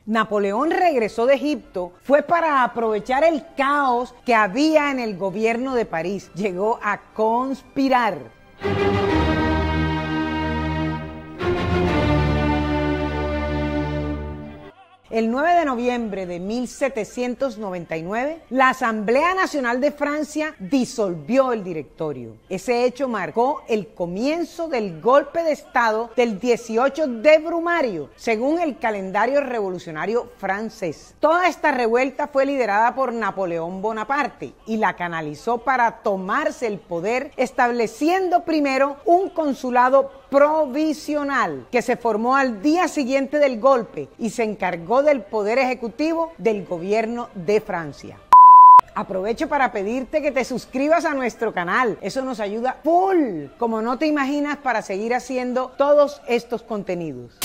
Napoleón regresó de Egipto fue para aprovechar el caos que había en el gobierno de París. Llegó a conspirar. El 9 de noviembre de 1799, la Asamblea Nacional de Francia disolvió el directorio. Ese hecho marcó el comienzo del golpe de Estado del 18 de Brumario, según el calendario revolucionario francés. Toda esta revuelta fue liderada por Napoleón Bonaparte y la canalizó para tomarse el poder, estableciendo primero un consulado provisional que se formó al día siguiente del golpe y se encargó del poder ejecutivo del gobierno de Francia. Aprovecho para pedirte que te suscribas a nuestro canal, eso nos ayuda full, como no te imaginas, para seguir haciendo todos estos contenidos.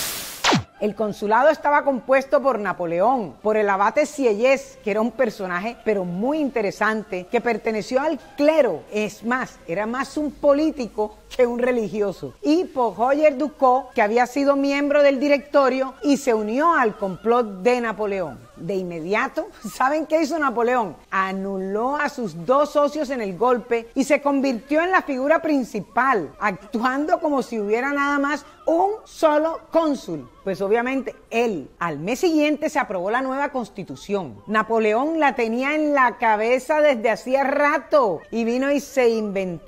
El consulado estaba compuesto por Napoleón, por el abate Sieyès, que era un personaje pero muy interesante, que perteneció al clero, es más, era más un político que un religioso, y por Roger Ducos, que había sido miembro del directorio y se unió al complot de Napoleón. De inmediato, ¿saben qué hizo Napoleón? Anuló a sus dos socios en el golpe y se convirtió en la figura principal, actuando como si hubiera nada más un solo cónsul. Pues obviamente él. Al mes siguiente se aprobó la nueva constitución. Napoleón la tenía en la cabeza desde hacía rato y vino y se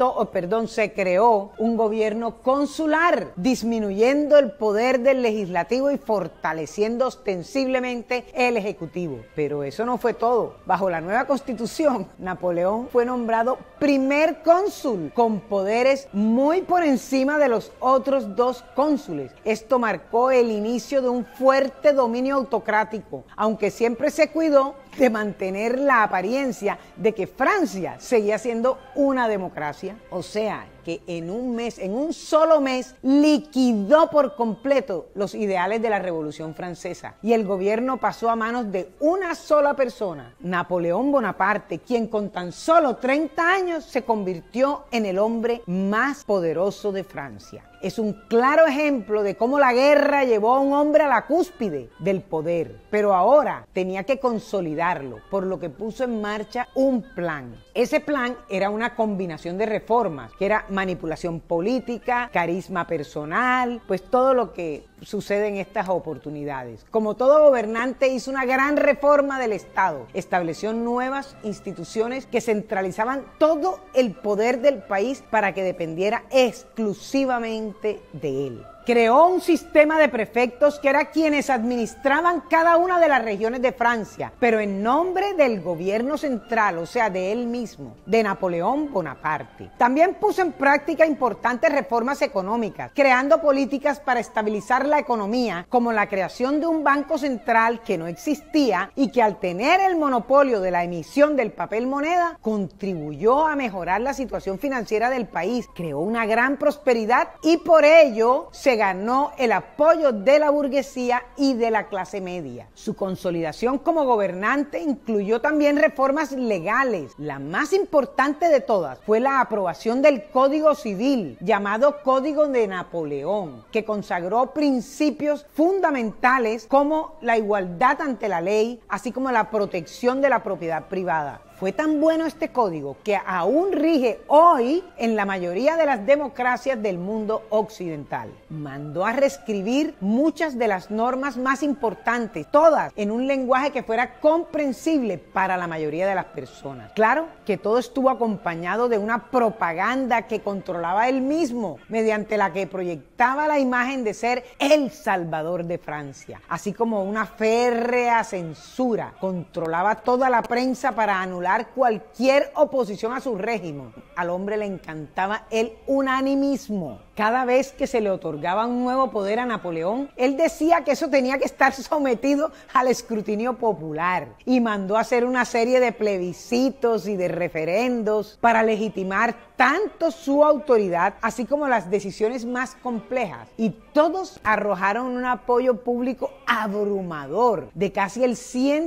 se creó un gobierno consular, disminuyendo el poder del legislativo y fortaleciendo ostensiblemente el ejecutivo. Pero eso no fue todo. Bajo la nueva constitución, Napoleón fue nombrado primer cónsul, con poderes muy por encima de los otros dos cónsules. Esto marcó el inicio de un fuerte dominio autocrático, aunque siempre se cuidó de mantener la apariencia de que Francia seguía siendo una democracia. O sea, que en un solo mes, liquidó por completo los ideales de la Revolución Francesa y el gobierno pasó a manos de una sola persona, Napoleón Bonaparte, quien con tan solo 30 años se convirtió en el hombre más poderoso de Francia. Es un claro ejemplo de cómo la guerra llevó a un hombre a la cúspide del poder, pero ahora tenía que consolidarlo, por lo que puso en marcha un plan. Ese plan era una combinación de reformas, que era manipulación política, carisma personal, pues todo lo que sucede en estas oportunidades. Como todo gobernante, hizo una gran reforma del Estado, estableció nuevas instituciones que centralizaban todo el poder del país para que dependiera exclusivamente de él. Creó un sistema de prefectos que eran quienes administraban cada una de las regiones de Francia, pero en nombre del gobierno central, o sea, de él mismo, de Napoleón Bonaparte. También puso en práctica importantes reformas económicas, creando políticas para estabilizar la economía, como la creación de un banco central que no existía y que al tener el monopolio de la emisión del papel moneda, contribuyó a mejorar la situación financiera del país, creó una gran prosperidad y por ello se ganó el apoyo de la burguesía y de la clase media. Su consolidación como gobernante incluyó también reformas legales. La más importante de todas fue la aprobación del Código Civil, llamado Código de Napoleón, que consagró principios fundamentales como la igualdad ante la ley, así como la protección de la propiedad privada. Fue tan bueno este código que aún rige hoy en la mayoría de las democracias del mundo occidental. Mandó a reescribir muchas de las normas más importantes, todas en un lenguaje que fuera comprensible para la mayoría de las personas. Claro que todo estuvo acompañado de una propaganda que controlaba él mismo, mediante la que proyectaba la imagen de ser el Salvador de Francia, así como una férrea censura. Controlaba toda la prensa para anular cualquier oposición a su régimen. Al hombre le encantaba el unanimismo. Cada vez que se le otorgaba un nuevo poder a Napoleón, él decía que eso tenía que estar sometido al escrutinio popular y mandó a hacer una serie de plebiscitos y de referendos para legitimar tanto su autoridad, así como las decisiones más complejas. Y todos arrojaron un apoyo público abrumador de casi el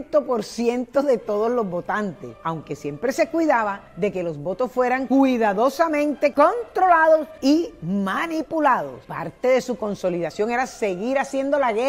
100% de todos los votantes, aunque siempre se cuidaba de que los votos fueran cuidadosamente controlados y manipulados. Parte de su consolidación era seguir haciendo la guerra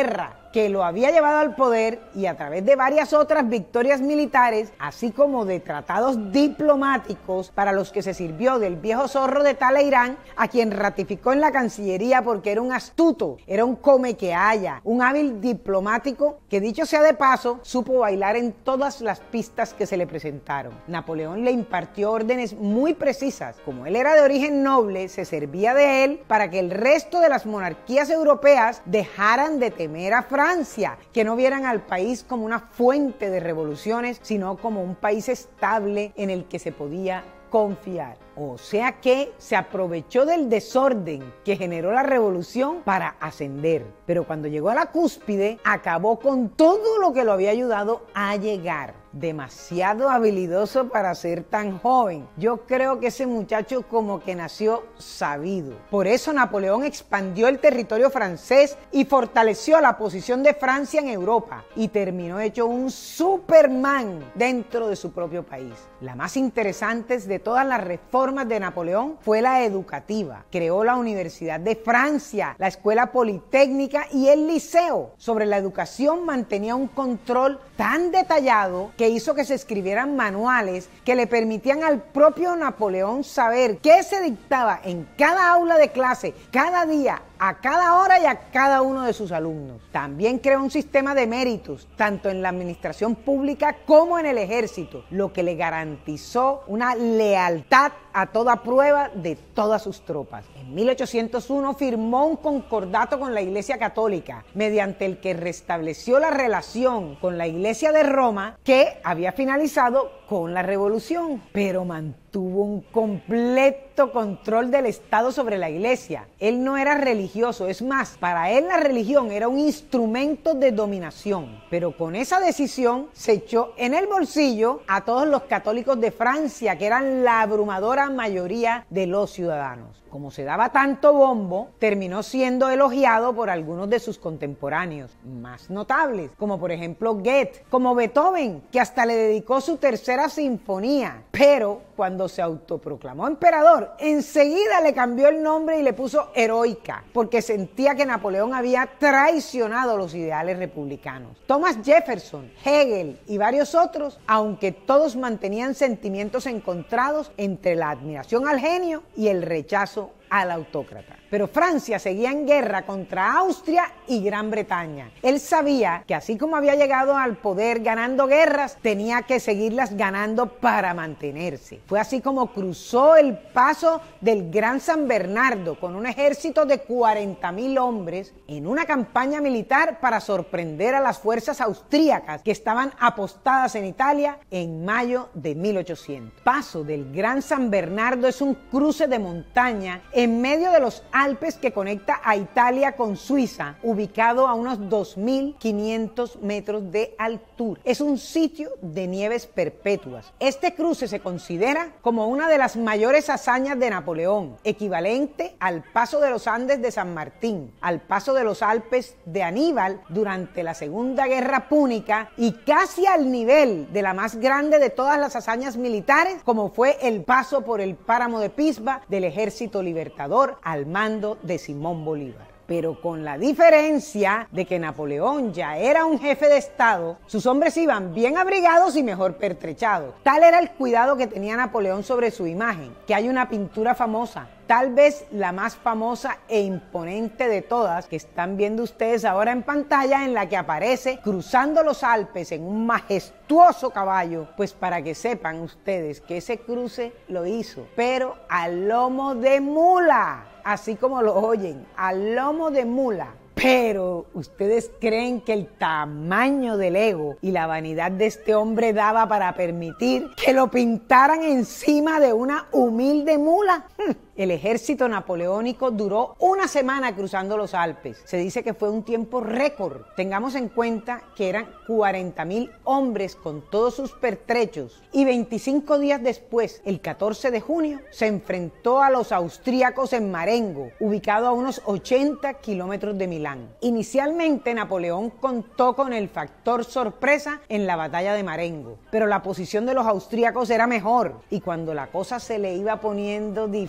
que lo había llevado al poder y a través de varias otras victorias militares, así como de tratados diplomáticos para los que se sirvió del viejo zorro de Talleyrand, a quien ratificó en la Cancillería porque era un astuto, era un come que haya, un hábil diplomático que, dicho sea de paso, supo bailar en todas las pistas que se le presentaron. Napoleón le impartió órdenes muy precisas. Como él era de origen noble, se servía de él para que el resto de las monarquías europeas dejaran de temer a Francia, que no vieran al país como una fuente de revoluciones, sino como un país estable en el que se podía confiar. O sea que se aprovechó del desorden que generó la revolución para ascender. Pero cuando llegó a la cúspide, acabó con todo lo que lo había ayudado a llegar. Demasiado habilidoso para ser tan joven. Yo creo que ese muchacho como que nació sabido. Por eso Napoleón expandió el territorio francés y fortaleció la posición de Francia en Europa. Y terminó hecho un Superman dentro de su propio país. La más interesante de todas las reformas de Napoleón fue la educativa. Creó la Universidad de Francia, la Escuela Politécnica y el Liceo. Sobre la educación mantenía un control tan detallado que hizo que se escribieran manuales que le permitían al propio Napoleón saber qué se dictaba en cada aula de clase, cada día, a cada hora y a cada uno de sus alumnos. También creó un sistema de méritos, tanto en la administración pública como en el ejército, lo que le garantizó una lealtad a toda prueba de todas sus tropas. En 1801 firmó un concordato con la Iglesia Católica, mediante el que restableció la relación con la Iglesia de Roma, que había finalizado con la Revolución, pero mantuvo un completo control del Estado sobre la Iglesia. Él no era religioso, es más, para él la religión era un instrumento de dominación, pero con esa decisión se echó en el bolsillo a todos los católicos de Francia, que eran la abrumadora mayoría de los ciudadanos. Como se daba tanto bombo, terminó siendo elogiado por algunos de sus contemporáneos más notables, como por ejemplo Goethe, como Beethoven, que hasta le dedicó su tercera sinfonía. Pero cuando se autoproclamó emperador, enseguida le cambió el nombre y le puso Heroica, porque sentía que Napoleón había traicionado los ideales republicanos. Thomas Jefferson, Hegel y varios otros, aunque todos mantenían sentimientos encontrados entre la admiración al genio y el rechazo al autócrata. Pero Francia seguía en guerra contra Austria y Gran Bretaña. Él sabía que así como había llegado al poder ganando guerras, tenía que seguirlas ganando para mantenerse. Fue así como cruzó el paso del Gran San Bernardo con un ejército de 40,000 hombres en una campaña militar para sorprender a las fuerzas austríacas que estaban apostadas en Italia en mayo de 1800. Paso del Gran San Bernardo es un cruce de montaña en medio de los Alpes que conecta a Italia con Suiza, ubicado a unos 2.500 metros de altura. Es un sitio de nieves perpetuas. Este cruce se considera como una de las mayores hazañas de Napoleón, equivalente al paso de los Andes de San Martín, al paso de los Alpes de Aníbal durante la Segunda Guerra Púnica y casi al nivel de la más grande de todas las hazañas militares, como fue el paso por el páramo de Pisba del Ejército Libertador al mando de Simón Bolívar. Pero con la diferencia de que Napoleón ya era un jefe de Estado, sus hombres iban bien abrigados y mejor pertrechados. Tal era el cuidado que tenía Napoleón sobre su imagen, que hay una pintura famosa, tal vez la más famosa e imponente de todas, que están viendo ustedes ahora en pantalla, en la que aparece cruzando los Alpes en un majestuoso caballo. Pues para que sepan ustedes que ese cruce lo hizo, pero al lomo de mula. Así como lo oyen, al lomo de mula. Pero, ¿ustedes creen que el tamaño del ego y la vanidad de este hombre daba para permitir que lo pintaran encima de una humilde mula? El ejército napoleónico duró una semana cruzando los Alpes. Se dice que fue un tiempo récord. Tengamos en cuenta que eran 40,000 hombres con todos sus pertrechos. Y 25 días después, el 14 de junio, se enfrentó a los austríacos en Marengo, ubicado a unos 80 kilómetros de Milán. Inicialmente, Napoleón contó con el factor sorpresa en la batalla de Marengo, pero la posición de los austríacos era mejor, y cuando la cosa se le iba poniendo difícil,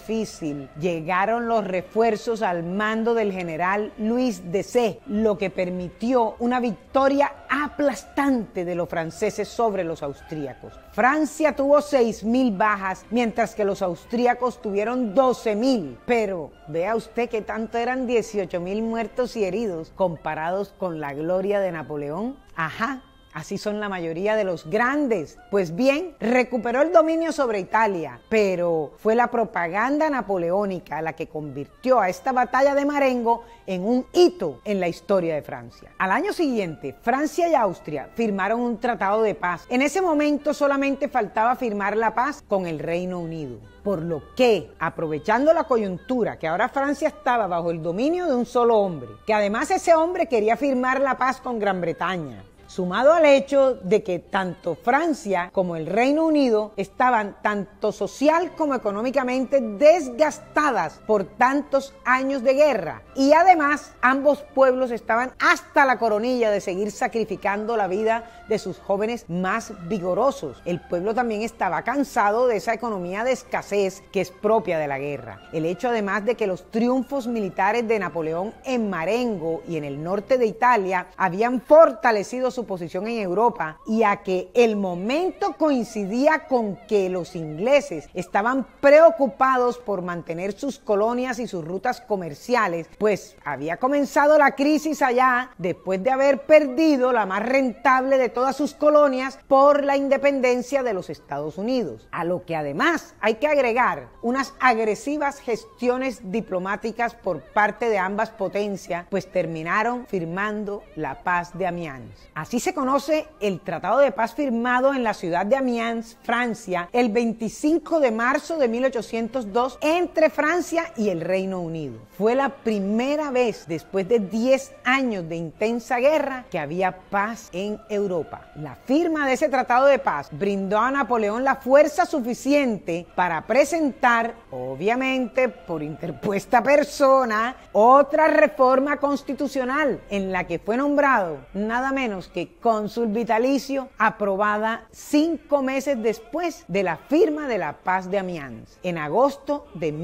difícil, llegaron los refuerzos al mando del general Louis Desaix, lo que permitió una victoria aplastante de los franceses sobre los austríacos. Francia tuvo 6.000 bajas, mientras que los austríacos tuvieron 12.000. Pero vea usted que tanto eran 18.000 muertos y heridos comparados con la gloria de Napoleón. Ajá. Así son la mayoría de los grandes. Pues bien, recuperó el dominio sobre Italia, pero fue la propaganda napoleónica la que convirtió a esta batalla de Marengo en un hito en la historia de Francia. Al año siguiente, Francia y Austria firmaron un tratado de paz. En ese momento solamente faltaba firmar la paz con el Reino Unido. Por lo que, aprovechando la coyuntura que ahora Francia estaba bajo el dominio de un solo hombre, que además ese hombre quería firmar la paz con Gran Bretaña, sumado al hecho de que tanto Francia como el Reino Unido estaban tanto social como económicamente desgastadas por tantos años de guerra, y además ambos pueblos estaban hasta la coronilla de seguir sacrificando la vida de sus jóvenes más vigorosos. El pueblo también estaba cansado de esa economía de escasez que es propia de la guerra. El hecho además de que los triunfos militares de Napoleón en Marengo y en el norte de Italia habían fortalecido su posición en Europa, y a que el momento coincidía con que los ingleses estaban preocupados por mantener sus colonias y sus rutas comerciales, pues había comenzado la crisis allá después de haber perdido la más rentable de todas sus colonias por la independencia de los Estados Unidos. A lo que además hay que agregar unas agresivas gestiones diplomáticas por parte de ambas potencias, pues terminaron firmando la paz de Amiens. Así se conoce el tratado de paz firmado en la ciudad de Amiens, Francia, el 25 de marzo de 1802 entre Francia y el Reino Unido. Fue la primera vez después de 10 años de intensa guerra que había paz en Europa. La firma de ese tratado de paz brindó a Napoleón la fuerza suficiente para presentar, obviamente por interpuesta persona, otra reforma constitucional en la que fue nombrado nada menos que cónsul vitalicio, aprobada 5 meses después de la firma de la paz de Amiens, en agosto de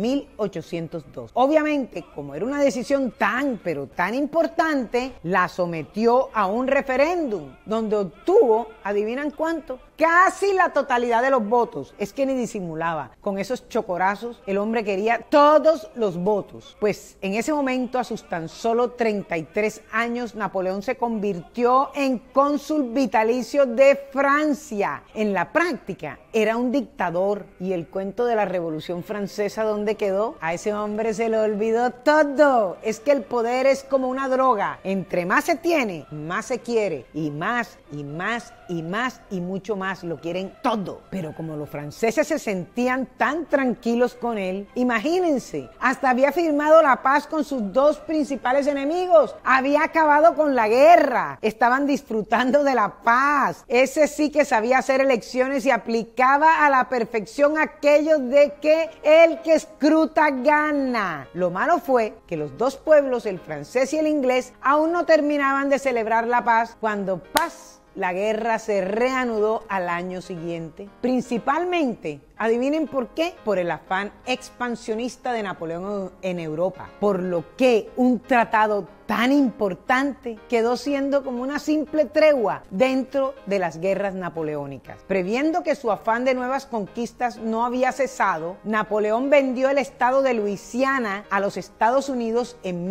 1802. Obviamente, como era una decisión pero tan importante, la sometió a un referéndum, donde obtuvo, ¿adivinan cuánto? Casi la totalidad de los votos. Es que ni disimulaba. Con esos chocorazos, el hombre quería todos los votos. Pues en ese momento, a sus tan solo 33 años, Napoleón se convirtió en cónsul vitalicio de Francia. En la práctica, era un dictador. Y el cuento de la Revolución Francesa, ¿dónde quedó? A ese hombre se le olvidó todo. Es que el poder es como una droga. Entre más se tiene, más se quiere. Y más, y más, y más, y mucho más. Lo quieren todo. Pero como los franceses se sentían tan tranquilos con él, imagínense, hasta había firmado la paz con sus dos principales enemigos. Había acabado con la guerra. Estaban disfrutando de la paz. Ese sí que sabía hacer elecciones y aplicaba a la perfección aquello de que el que escruta gana. Lo malo fue que los dos pueblos, el francés y el inglés, aún no terminaban de celebrar la paz cuando la guerra se reanudó al año siguiente. Principalmente, adivinen por qué, por el afán expansionista de Napoleón en Europa, por lo que un tratado tan importante quedó siendo como una simple tregua dentro de las guerras napoleónicas. Previendo que su afán de nuevas conquistas no había cesado, Napoleón vendió el estado de Luisiana a los Estados Unidos en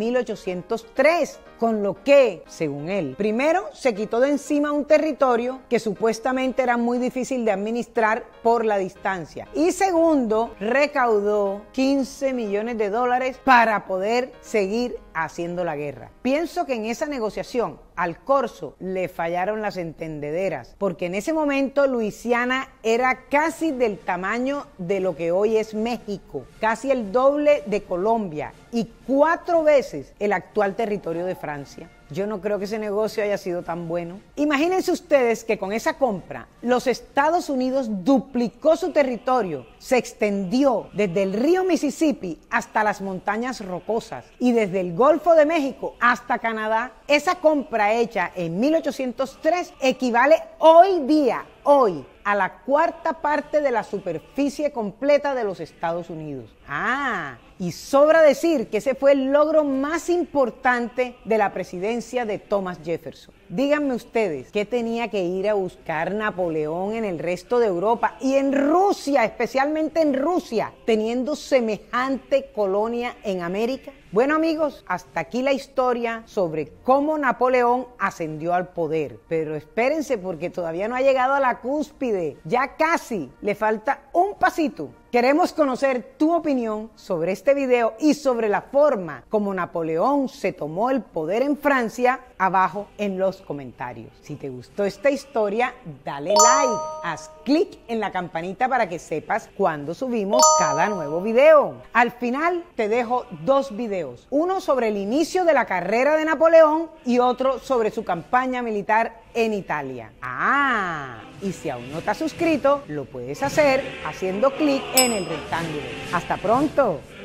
1803, con lo que, según él, primero se quitó de encima un territorio que supuestamente era muy difícil de administrar por la distancia, y segundo, recaudó $15 millones para poder seguir haciendo la guerra. Pienso que en esa negociación al corso le fallaron las entendederas, porque en ese momento Luisiana era casi del tamaño de lo que hoy es México, casi el doble de Colombia y 4 veces el actual territorio de Francia. Yo no creo que ese negocio haya sido tan bueno. Imagínense ustedes que con esa compra los Estados Unidos duplicó su territorio, se extendió desde el río Mississippi hasta las montañas rocosas y desde el Golfo Golfo de México hasta Canadá, esa compra hecha en 1803 equivale hoy, a la cuarta parte de la superficie completa de los Estados Unidos. Y sobra decir que ese fue el logro más importante de la presidencia de Thomas Jefferson. Díganme ustedes, ¿qué tenía que ir a buscar Napoleón en el resto de Europa y en Rusia, especialmente en Rusia, teniendo semejante colonia en América? Bueno amigos, hasta aquí la historia sobre cómo Napoleón ascendió al poder. Pero espérense porque todavía no ha llegado a la cúspide, ya casi, le falta un pasito. Queremos conocer tu opinión sobre este video y sobre la forma como Napoleón se tomó el poder en Francia abajo en los comentarios. Si te gustó esta historia, dale like, haz clic en la campanita para que sepas cuando subimos cada nuevo video. Al final te dejo dos videos, uno sobre el inicio de la carrera de Napoleón y otro sobre su campaña militar en Italia. Y si aún no te has suscrito, lo puedes hacer haciendo clic en el rectángulo. ¡Hasta pronto!